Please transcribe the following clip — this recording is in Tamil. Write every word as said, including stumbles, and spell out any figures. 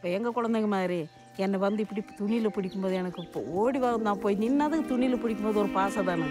எங்கள் குழந்தைங்க மாதிரி என்னை வந்து இப்படி துணியில் பிடிக்கும்போது எனக்கு இப்போ ஓடி வா நான் போய் நின்னதுக்கு துணியில் பிடிக்கும்போது ஒரு பாசம் தானே.